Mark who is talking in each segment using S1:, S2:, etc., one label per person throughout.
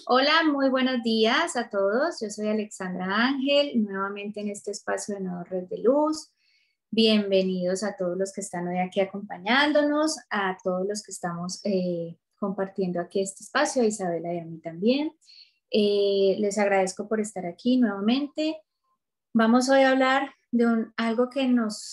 S1: Hola, muy buenos días a todos. Yo soy Alexandra Ángel, nuevamente en este espacio de Nueva Red de Luz. Bienvenidos a todos los que están hoy aquí acompañándonos, a todos los que estamos compartiendo aquí este espacio, a Isabela y a mí también. Les agradezco por estar aquí nuevamente. Vamos hoy a hablar de algo que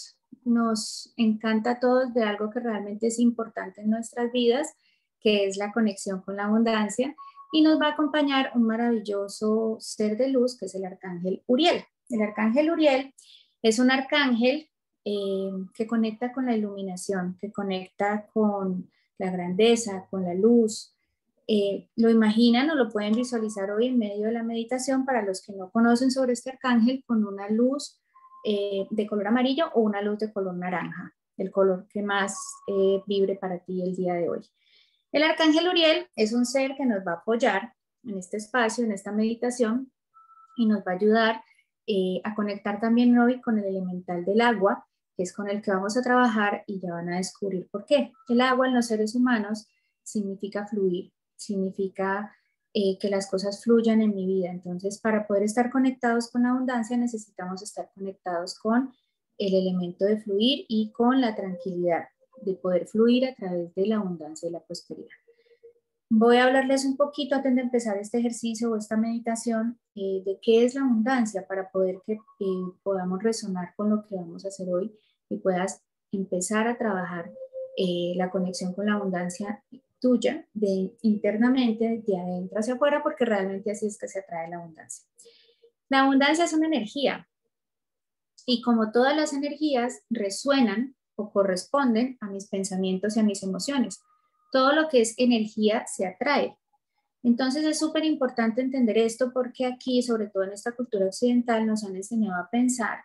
S1: nos encanta a todos, de algo que realmente es importante en nuestras vidas, que es la conexión con la abundancia. Y nos va a acompañar un maravilloso ser de luz, que es el arcángel Uriel. El arcángel Uriel es un arcángel que conecta con la iluminación, que conecta con la grandeza, con la luz. Lo imaginan o lo pueden visualizar hoy en medio de la meditación para los que no conocen sobre este arcángel, con una luz de color amarillo o una luz de color naranja, el color que más vibre para ti el día de hoy. El arcángel Uriel es un ser que nos va a apoyar en este espacio, en esta meditación, y nos va a ayudar a conectar también hoy con el elemental del agua, que es con el que vamos a trabajar, y ya van a descubrir por qué. El agua en los seres humanos significa fluir, significa que las cosas fluyan en mi vida. Entonces, para poder estar conectados con la abundancia, necesitamos estar conectados con el elemento de fluir y con la tranquilidad, de poder fluir a través de la abundancia y la prosperidad. Voy a hablarles un poquito antes de empezar este ejercicio o esta meditación de qué es la abundancia para poder que podamos resonar con lo que vamos a hacer hoy y puedas empezar a trabajar la conexión con la abundancia tuya internamente, de adentro hacia afuera, porque realmente así es que se atrae la abundancia. La abundancia es una energía y como todas las energías resuenan o corresponden a mis pensamientos y a mis emociones. Todo lo que es energía se atrae. Entonces es súper importante entender esto porque aquí, sobre todo en esta cultura occidental, nos han enseñado a pensar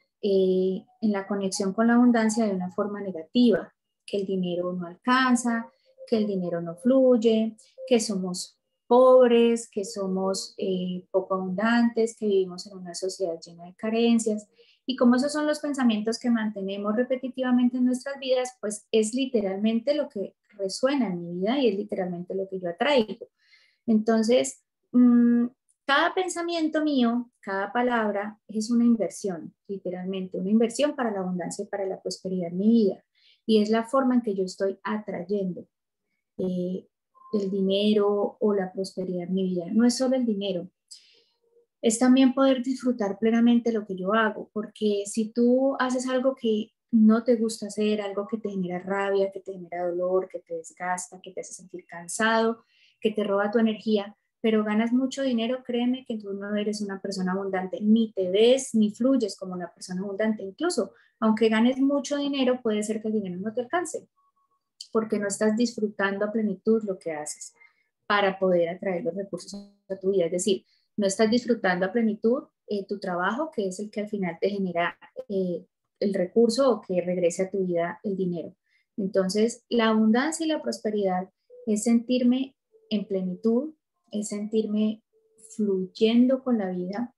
S1: en la conexión con la abundancia de una forma negativa, que el dinero no alcanza, que el dinero no fluye, que somos pobres, que somos poco abundantes, que vivimos en una sociedad llena de carencias. Y como esos son los pensamientos que mantenemos repetitivamente en nuestras vidas, pues es literalmente lo que resuena en mi vida y es literalmente lo que yo atraigo. Entonces, cada pensamiento mío, cada palabra es una inversión, literalmente, una inversión para la abundancia y para la prosperidad en mi vida. Y es la forma en que yo estoy atrayendo eh, el dinero o la prosperidad en mi vida. No es solo el dinero, es también poder disfrutar plenamente lo que yo hago, porque si tú haces algo que no te gusta hacer, algo que te genera rabia, que te genera dolor, que te desgasta, que te hace sentir cansado, que te roba tu energía, pero ganas mucho dinero, créeme que tú no eres una persona abundante, ni te ves ni fluyes como una persona abundante. Incluso, aunque ganes mucho dinero, puede ser que el dinero no te alcance, porque no estás disfrutando a plenitud lo que haces para poder atraer los recursos a tu vida. Es decir, no estás disfrutando a plenitud tu trabajo, que es el que al final te genera el recurso o que regrese a tu vida el dinero. Entonces, la abundancia y la prosperidad es sentirme en plenitud, es sentirme fluyendo con la vida.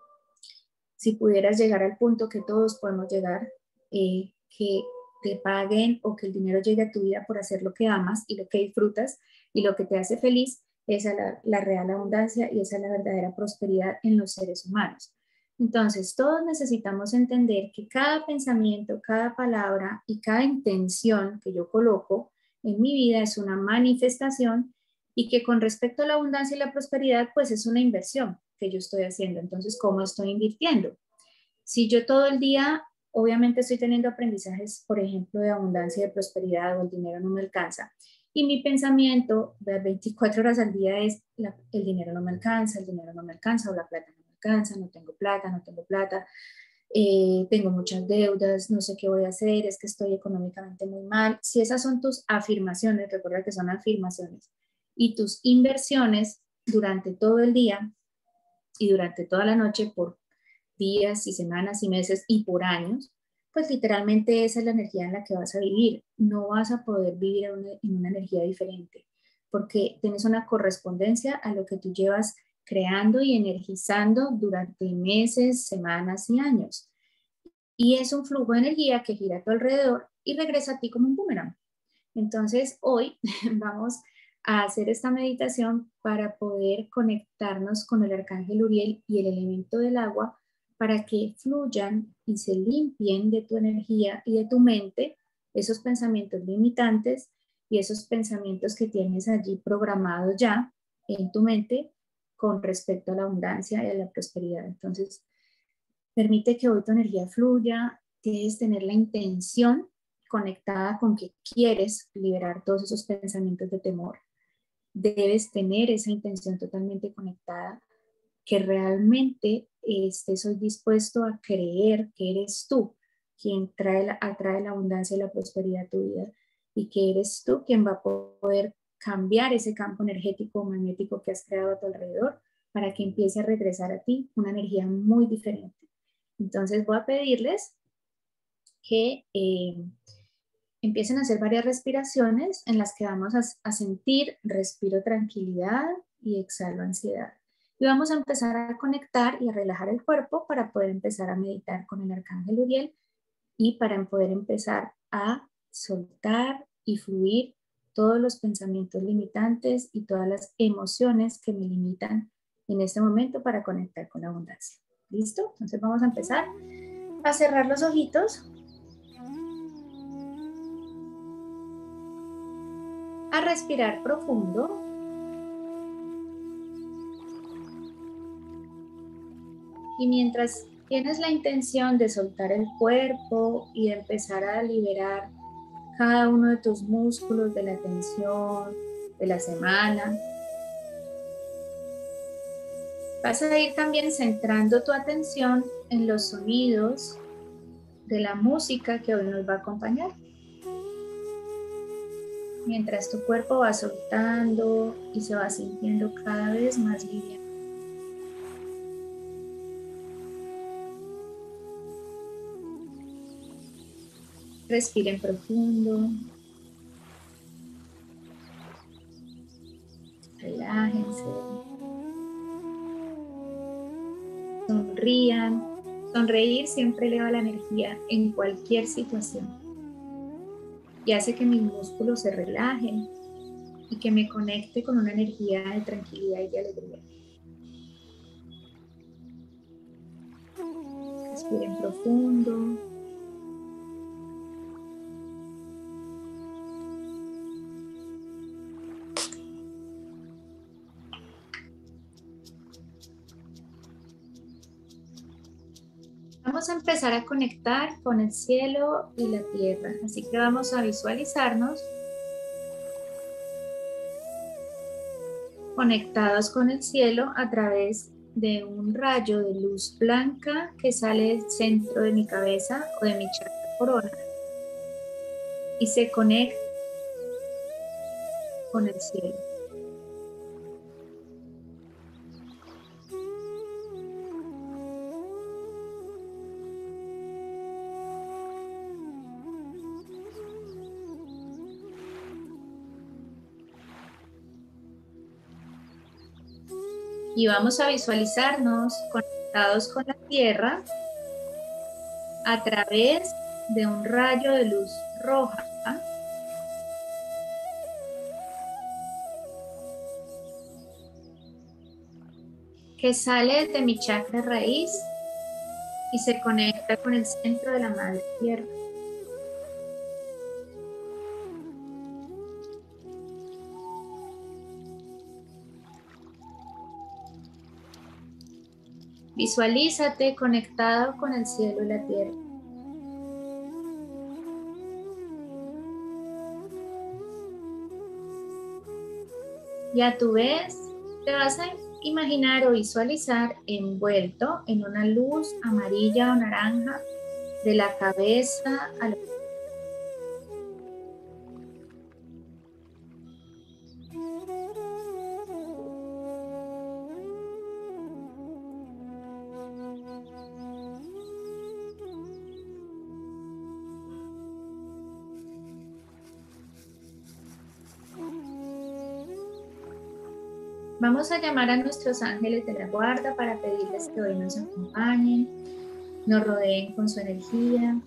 S1: Si pudieras llegar al punto que todos podemos llegar, que te paguen o que el dinero llegue a tu vida por hacer lo que amas y lo que disfrutas y lo que te hace feliz, esa es la real abundancia y esa es la verdadera prosperidad en los seres humanos. Entonces, todos necesitamos entender que cada pensamiento, cada palabra y cada intención que yo coloco en mi vida es una manifestación y que con respecto a la abundancia y la prosperidad, pues es una inversión que yo estoy haciendo. Entonces, ¿cómo estoy invirtiendo? Si yo todo el día, obviamente estoy teniendo aprendizajes, por ejemplo, de abundancia y de prosperidad o el dinero no me alcanza, y mi pensamiento de 24 horas al día es el dinero no me alcanza, el dinero no me alcanza o la plata no me alcanza, no tengo plata, no tengo plata, tengo muchas deudas, no sé qué voy a hacer, es que estoy económicamente muy mal. Si esas son tus afirmaciones, recuerda que son afirmaciones, y tus inversiones durante todo el día y durante toda la noche por días y semanas y meses y por años, pues literalmente esa es la energía en la que vas a vivir. No vas a poder vivir en una energía diferente porque tienes una correspondencia a lo que tú llevas creando y energizando durante meses, semanas y años. Y es un flujo de energía que gira a tu alrededor y regresa a ti como un boomerang. Entonces, hoy vamos a hacer esta meditación para poder conectarnos con el arcángel Uriel y el elemento del agua para que fluyan y se limpien de tu energía y de tu mente esos pensamientos limitantes y esos pensamientos que tienes allí programados ya en tu mente con respecto a la abundancia y a la prosperidad. Entonces, permite que hoy tu energía fluya, debes tener la intención conectada con que quieres liberar todos esos pensamientos de temor. Debes tener esa intención totalmente conectada, que realmente estés hoy dispuesto a creer que eres tú quien atrae la abundancia y la prosperidad a tu vida y que eres tú quien va a poder cambiar ese campo energético o magnético que has creado a tu alrededor para que empiece a regresar a ti una energía muy diferente. Entonces voy a pedirles que empiecen a hacer varias respiraciones en las que vamos a sentir, respiro tranquilidad y exhalo ansiedad. Y vamos a empezar a conectar y a relajar el cuerpo para poder empezar a meditar con el arcángel Uriel y para poder empezar a soltar y fluir todos los pensamientos limitantes y todas las emociones que me limitan en este momento para conectar con la abundancia. ¿Listo? Entonces vamos a empezar a cerrar los ojitos, a respirar profundo y mientras tienes la intención de soltar el cuerpo y de empezar a liberar cada uno de tus músculos de la tensión de la semana, vas a ir también centrando tu atención en los sonidos de la música que hoy nos va a acompañar. Mientras tu cuerpo va soltando y se va sintiendo cada vez más liviano. Respiren profundo. Relájense. Sonrían. Sonreír siempre eleva la energía en cualquier situación y hace que mis músculos se relajen y que me conecte con una energía de tranquilidad y de alegría. Respiren profundo. Vamos a empezar a conectar con el cielo y la tierra, así que vamos a visualizarnos conectados con el cielo a través de un rayo de luz blanca que sale del centro de mi cabeza o de mi chakra corona y se conecta con el cielo. Y vamos a visualizarnos conectados con la tierra a través de un rayo de luz roja que sale de mi chakra raíz y se conecta con el centro de la madre tierra. Visualízate conectado con el cielo y la tierra. Y a tu vez te vas a imaginar o visualizar envuelto en una luz amarilla o naranja de la cabeza a los pies. Vamos a llamar a nuestros ángeles de la guarda para pedirles que hoy nos acompañen, nos rodeen con su energía.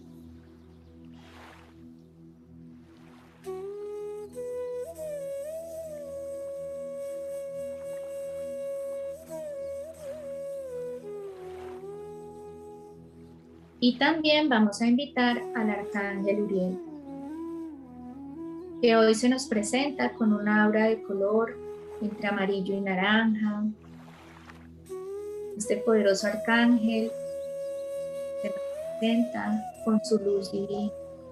S1: Y también vamos a invitar al Arcángel Uriel, que hoy se nos presenta con un aura de color entre amarillo y naranja. Este poderoso arcángel se nos presenta con su luz divina.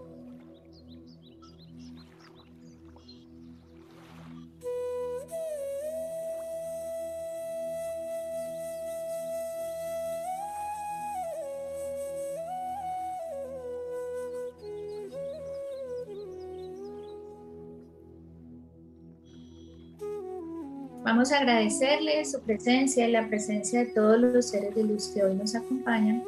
S1: Vamos a agradecerle su presencia y la presencia de todos los seres de luz que hoy nos acompañan.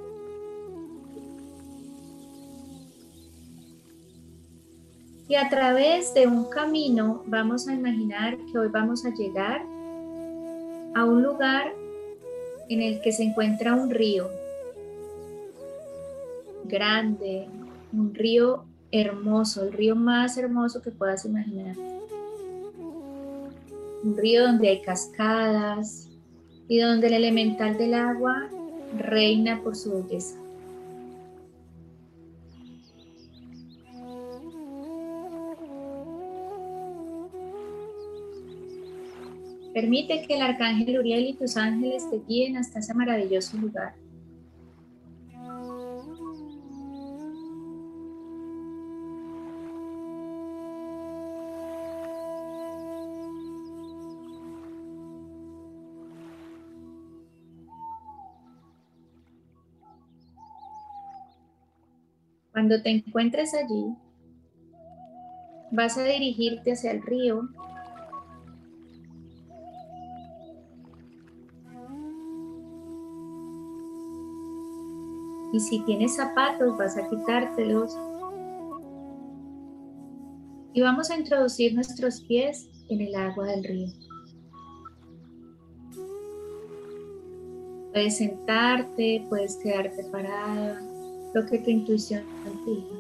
S1: Y a través de un camino vamos a imaginar que hoy vamos a llegar a un lugar en el que se encuentra un río grande, un río hermoso, el río más hermoso que puedas imaginar. Un río donde hay cascadas y donde el elemental del agua reina por su belleza. Permite que el arcángel Uriel y tus ángeles te guíen hasta ese maravilloso lugar. Cuando te encuentres allí, vas a dirigirte hacia el río y si tienes zapatos vas a quitártelos y vamos a introducir nuestros pies en el agua del río. Puedes sentarte, puedes quedarte parada, lo que tu intuición te diga.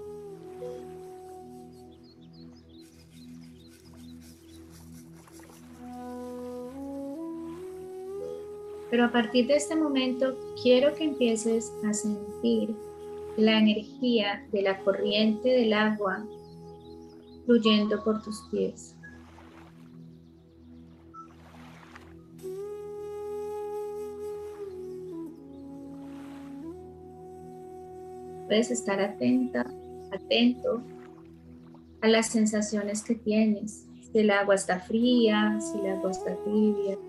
S1: Pero a partir de este momento quiero que empieces a sentir la energía de la corriente del agua fluyendo por tus pies. Puedes estar atento a las sensaciones que tienes. Si el agua está fría, si el agua está tibia.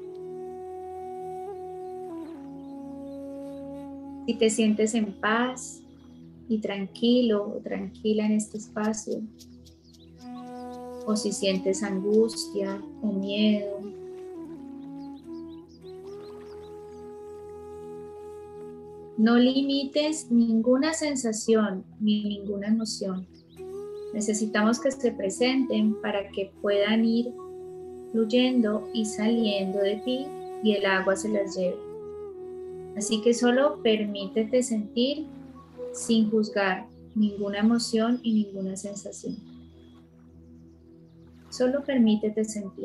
S1: Si te sientes en paz y tranquilo o tranquila en este espacio. O si sientes angustia o miedo. No limites ninguna sensación ni ninguna emoción. Necesitamos que se presenten para que puedan ir fluyendo y saliendo de ti y el agua se las lleve. Así que solo permítete sentir sin juzgar ninguna emoción y ninguna sensación. Solo permítete sentir.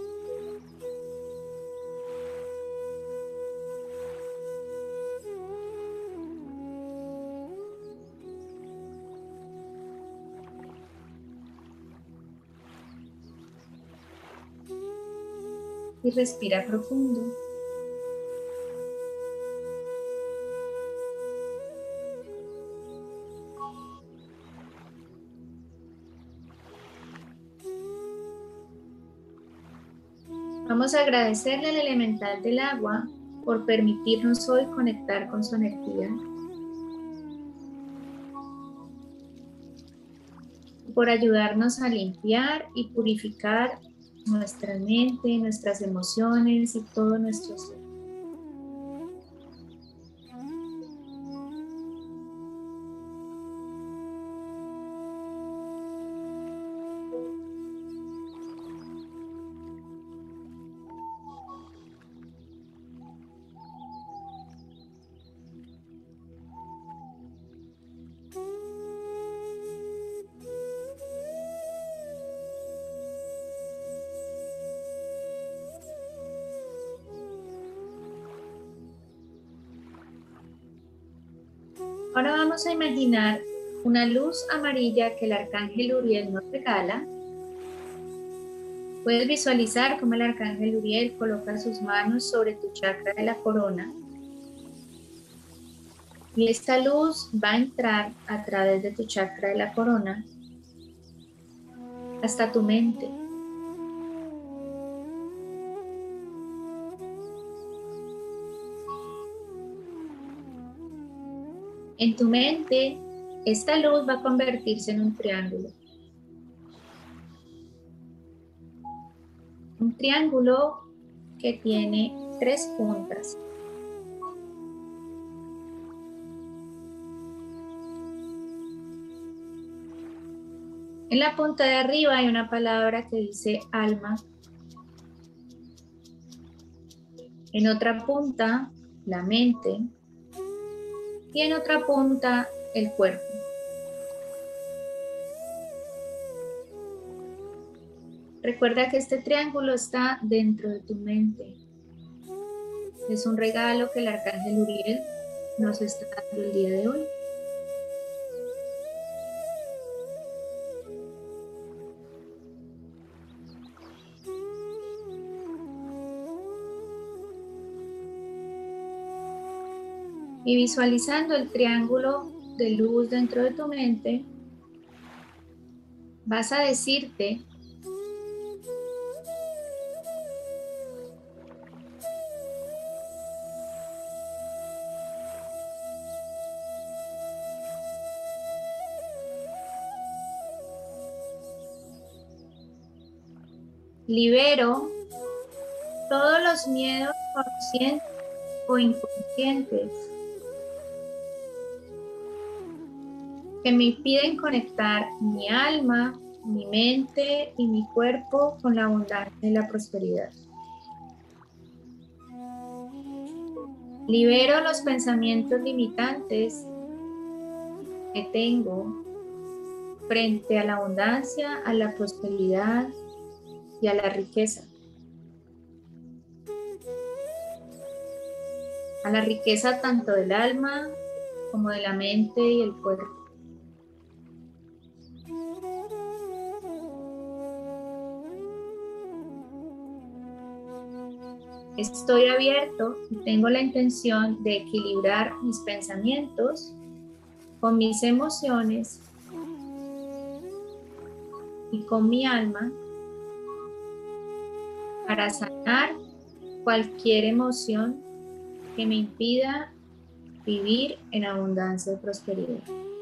S1: Y respira profundo. Vamos a agradecerle al elemental del agua por permitirnos hoy conectar con su energía. Por ayudarnos a limpiar y purificar nuestra mente, nuestras emociones y todo nuestro ser. Ahora vamos a imaginar una luz amarilla que el arcángel Uriel nos regala. Puedes visualizar cómo el arcángel Uriel coloca sus manos sobre tu chakra de la corona. Y esta luz va a entrar a través de tu chakra de la corona hasta tu mente. En tu mente, esta luz va a convertirse en un triángulo. Un triángulo que tiene 3 puntas. En la punta de arriba hay una palabra que dice alma. En otra punta, la mente. Y en otra punta, el cuerpo. Recuerda que este triángulo está dentro de tu mente. Es un regalo que el arcángel Uriel nos está dando el día de hoy. Y visualizando el triángulo de luz dentro de tu mente, vas a decirte: libero todos los miedos conscientes o inconscientes que me impiden conectar mi alma, mi mente y mi cuerpo con la abundancia y la prosperidad. Libero los pensamientos limitantes que tengo frente a la abundancia, a la prosperidad y a la riqueza. A la riqueza tanto del alma como de la mente y el cuerpo. Estoy abierto y tengo la intención de equilibrar mis pensamientos con mis emociones y con mi alma para sanar cualquier emoción que me impida vivir en abundancia y prosperidad.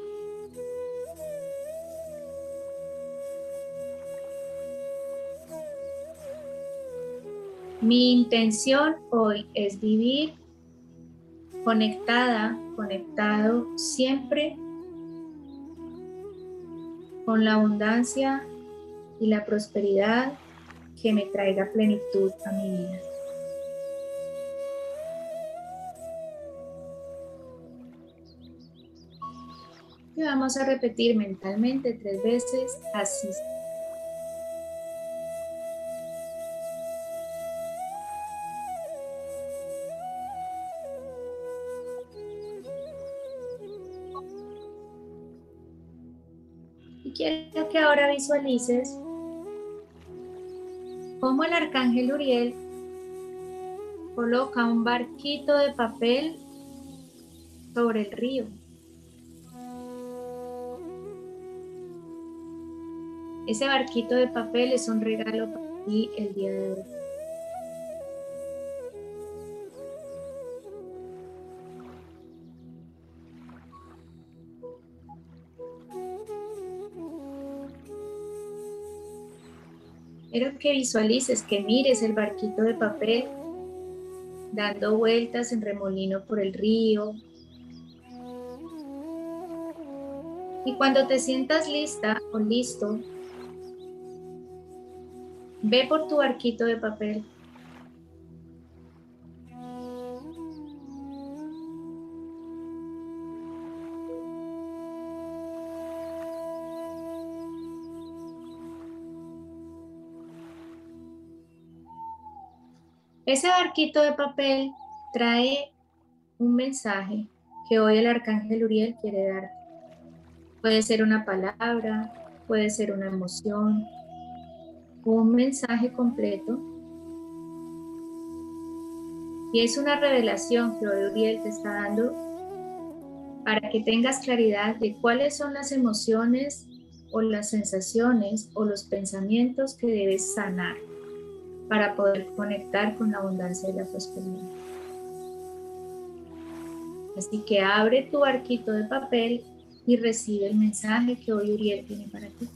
S1: Mi intención hoy es vivir conectada, conectado siempre con la abundancia y la prosperidad que me traiga plenitud a mi vida. Y vamos a repetir mentalmente 3 veces así. Y quiero que ahora visualices cómo el arcángel Uriel coloca un barquito de papel sobre el río. Ese barquito de papel es un regalo para ti el día de hoy. Quiero que visualices, que mires el barquito de papel dando vueltas en remolino por el río. Y cuando te sientas lista o listo, ve por tu barquito de papel. Ese barquito de papel trae un mensaje que hoy el arcángel Uriel quiere darte. Puede ser una palabra, puede ser una emoción o un mensaje completo. Y es una revelación que hoy Uriel te está dando para que tengas claridad de cuáles son las emociones o las sensaciones o los pensamientos que debes sanar para poder conectar con la abundancia y la prosperidad. Así que abre tu barquito de papel y recibe el mensaje que hoy Uriel tiene para ti.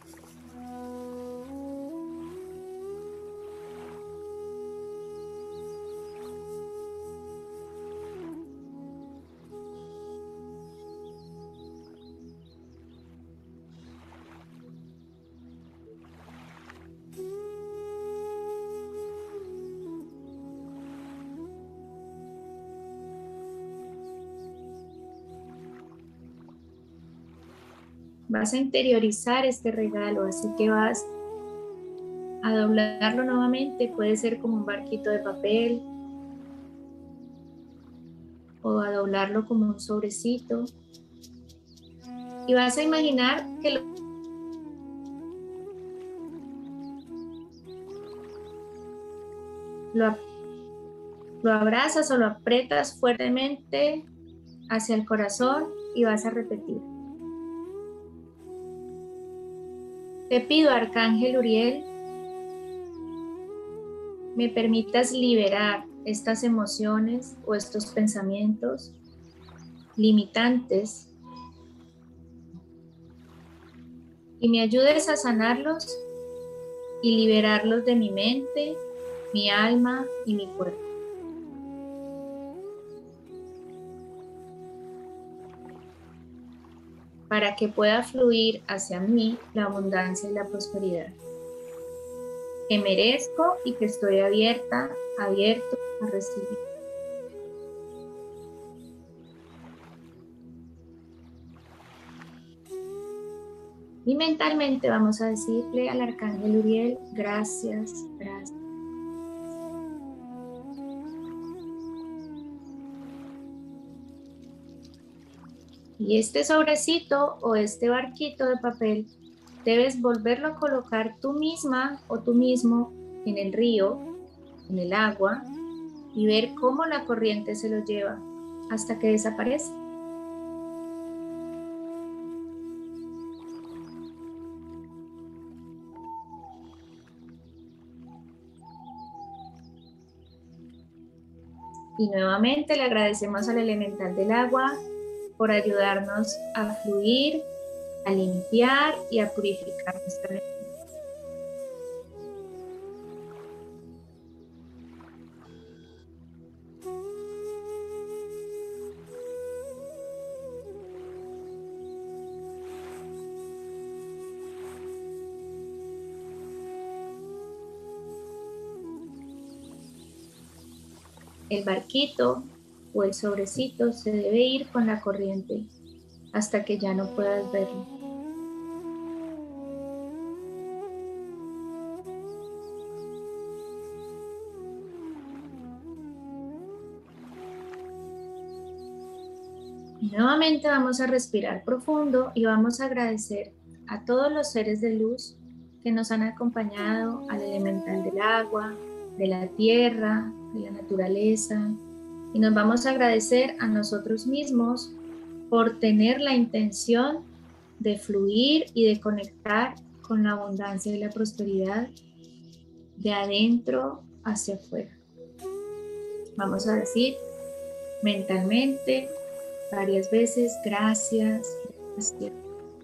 S1: Vas a interiorizar este regalo, así que vas a doblarlo nuevamente. Puede ser como un barquito de papel o a doblarlo como un sobrecito. Y vas a imaginar que lo abrazas o lo aprietas fuertemente hacia el corazón y vas a repetir. Te pido, Arcángel Uriel, me permitas liberar estas emociones o estos pensamientos limitantes y me ayudes a sanarlos y liberarlos de mi mente, mi alma y mi cuerpo. Para que pueda fluir hacia mí la abundancia y la prosperidad que merezco y que estoy abierto a recibir. Y mentalmente vamos a decirle al arcángel Uriel, gracias, gracias. Y este sobrecito o este barquito de papel debes volverlo a colocar tú misma o tú mismo en el río, en el agua, y ver cómo la corriente se lo lleva hasta que desaparece. Y nuevamente le agradecemos al elemental del agua por ayudarnos a fluir, a limpiar y a purificar nuestra energía. El barquito o el sobrecito se debe ir con la corriente hasta que ya no puedas verlo. Y nuevamente vamos a respirar profundo y vamos a agradecer a todos los seres de luz que nos han acompañado, al elemental del agua, de la tierra, de la naturaleza. Y nos vamos a agradecer a nosotros mismos por tener la intención de fluir y de conectar con la abundancia y la prosperidad de adentro hacia afuera. Vamos a decir mentalmente varias veces, gracias, gracias.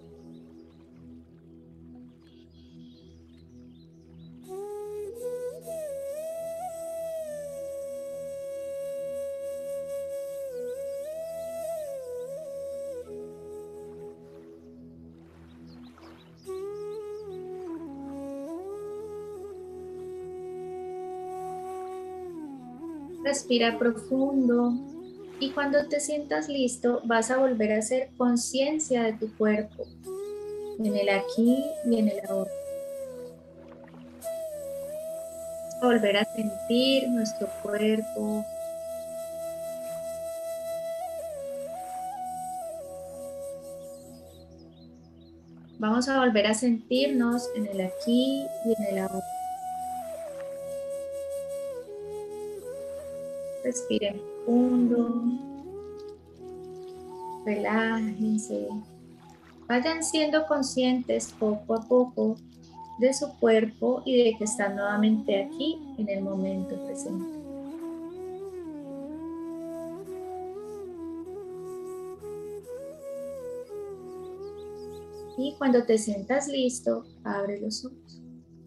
S1: Respira profundo y cuando te sientas listo vas a volver a hacer conciencia de tu cuerpo, en el aquí y en el ahora. Volver a sentir nuestro cuerpo, Vamos a volver a sentirnos en el aquí y en el ahora. Respiren profundo, relájense. Vayan siendo conscientes poco a poco de su cuerpo y de que están nuevamente aquí en el momento presente. Y cuando te sientas listo, abre los ojos.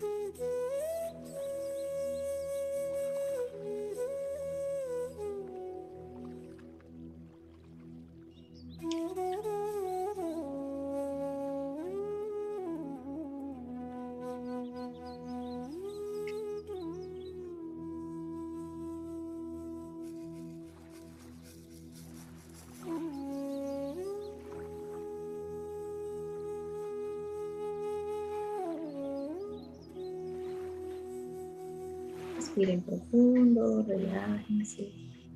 S1: Respiren profundo, relájense.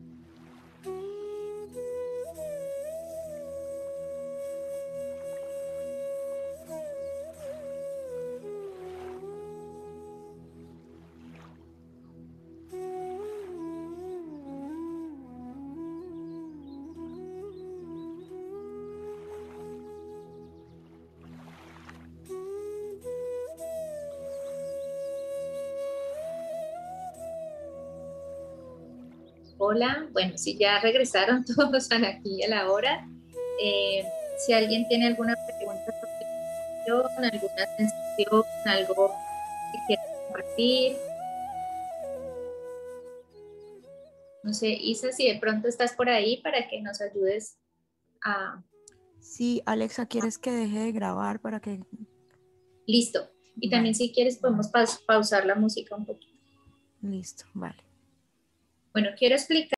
S1: Hola, bueno, si ya regresaron todos a aquí a la hora, si alguien tiene alguna pregunta sobre la sesión, alguna sensación, algo que quiera compartir, no sé, Isa, si de pronto estás por ahí para que nos ayudes a...
S2: Sí, Alexa, ¿quieres que deje de grabar para que...
S1: Listo. Y también
S2: Vale,
S1: si quieres podemos pausar la música un poquito.
S2: listo, vale.
S1: Bueno, quiero explicar